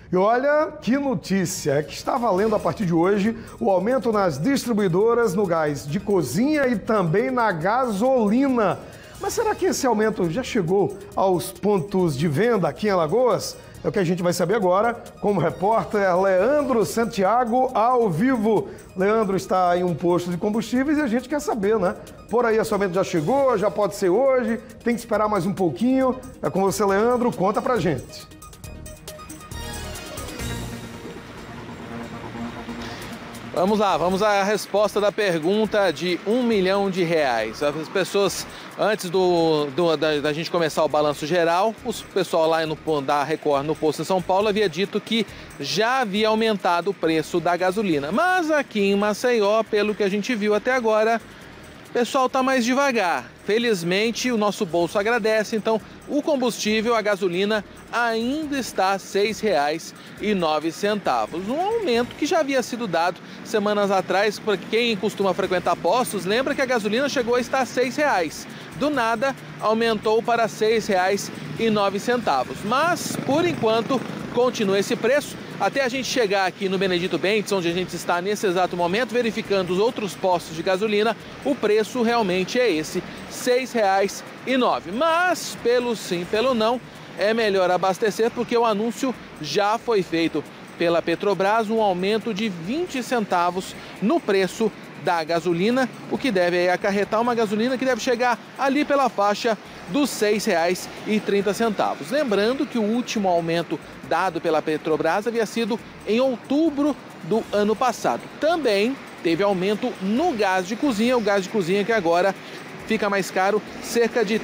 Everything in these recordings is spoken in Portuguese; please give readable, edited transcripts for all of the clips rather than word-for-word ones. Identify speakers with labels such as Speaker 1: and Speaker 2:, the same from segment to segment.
Speaker 1: E olha que notícia, é que está valendo a partir de hoje o aumento nas distribuidoras no gás de cozinha e também na gasolina. Mas será que esse aumento já chegou aos pontos de venda aqui em Alagoas? É o que a gente vai saber agora com o repórter Leandro Santiago ao vivo. Leandro está em um posto de combustíveis e a gente quer saber, né? Por aí, esse aumento já chegou, já pode ser hoje, tem que esperar mais um pouquinho. É com você, Leandro, conta pra gente.
Speaker 2: Vamos lá, vamos à resposta da pergunta de R$1 milhão. As pessoas, antes da gente começar o balanço geral, o pessoal lá da Record no posto em São Paulo havia dito que já havia aumentado o preço da gasolina. Mas aqui em Maceió, pelo que a gente viu até agora, o pessoal está mais devagar. Felizmente, o nosso bolso agradece, então o combustível, a gasolina, ainda está R$ 6,09. Um aumento que já havia sido dado semanas atrás. Para quem costuma frequentar postos, lembra que a gasolina chegou a estar R$ 6. Do nada, aumentou para R$ 6,09. Mas, por enquanto, continua esse preço. Até a gente chegar aqui no Benedito Bentes, onde a gente está nesse exato momento, verificando os outros postos de gasolina, o preço realmente é esse, R$ 6,09. Mas, pelo sim, pelo não, é melhor abastecer, porque o anúncio já foi feito pela Petrobras, um aumento de 20 centavos no preço da gasolina, o que deve acarretar uma gasolina que deve chegar ali pela faixa dos R$ 6,30. Lembrando que o último aumento dado pela Petrobras havia sido em outubro do ano passado. Também teve aumento no gás de cozinha, o gás de cozinha que agora fica mais caro, cerca de R$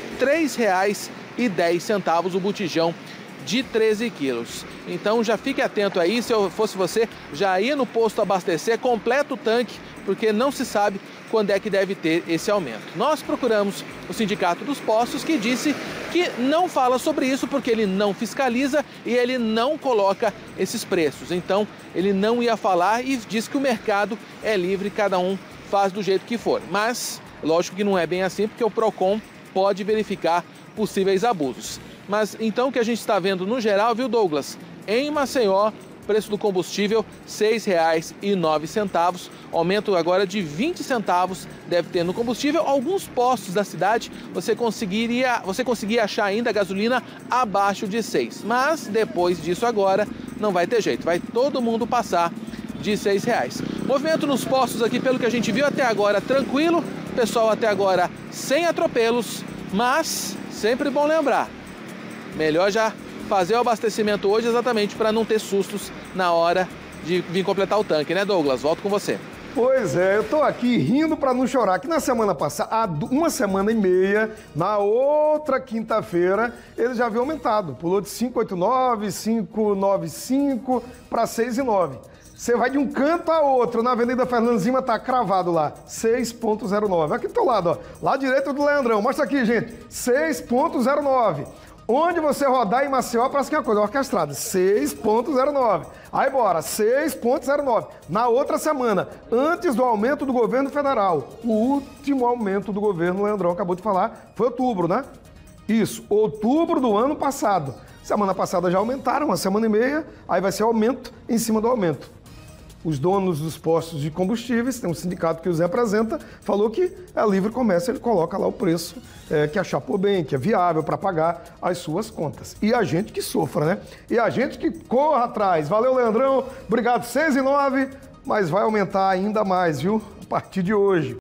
Speaker 2: 3,10 o botijão de 13 quilos. Então já fique atento aí, se eu fosse você, já ia no posto abastecer, completa o tanque, porque não se sabe quando é que deve ter esse aumento. Nós procuramos o Sindicato dos Postos, que disse que não fala sobre isso porque ele não fiscaliza e ele não coloca esses preços. Então ele não ia falar e disse que o mercado é livre, cada um faz do jeito que for. Mas lógico que não é bem assim, porque o Procon pode verificar possíveis abusos. Mas então o que a gente está vendo no geral, viu, Douglas? Em Maceió, preço do combustível R$ 6,09, aumento agora de 20 centavos deve ter no combustível. Alguns postos da cidade você conseguia achar ainda a gasolina abaixo de 6, mas depois disso agora não vai ter jeito, vai todo mundo passar de R$ 6. Movimento nos postos aqui, pelo que a gente viu até agora, tranquilo, pessoal até agora sem atropelos, mas sempre bom lembrar, melhor já fazer o abastecimento hoje exatamente para não ter sustos na hora de vir completar o tanque, né, Douglas? Volto com você.
Speaker 1: Pois é, eu estou aqui rindo para não chorar, que na semana passada, há uma semana e meia, na outra quinta-feira, ele já havia aumentado, pulou de 5,89, 5,95 para 6,9. Você vai de um canto a outro, na Avenida Fernando Zima tá cravado lá, 6,09. Aqui do teu lado, ó, lá direito do Leandrão, mostra aqui, gente, 6,09. Onde você rodar em Maceió, parece que é uma coisa orquestrada, 6,09. Aí bora, 6,09. Na outra semana, antes do aumento do governo federal, o último aumento do governo, o Leandrão acabou de falar, foi outubro, né? Isso, outubro do ano passado. Semana passada já aumentaram, uma semana e meia, aí vai ser aumento em cima do aumento. Os donos dos postos de combustíveis, tem um sindicato que os representa, falou que é livre comércio, ele coloca lá o preço que achar por bem, que é viável para pagar as suas contas. E a gente que sofra, né? E a gente que corra atrás. Valeu, Leandrão, obrigado, 6,09, mas vai aumentar ainda mais, viu? A partir de hoje.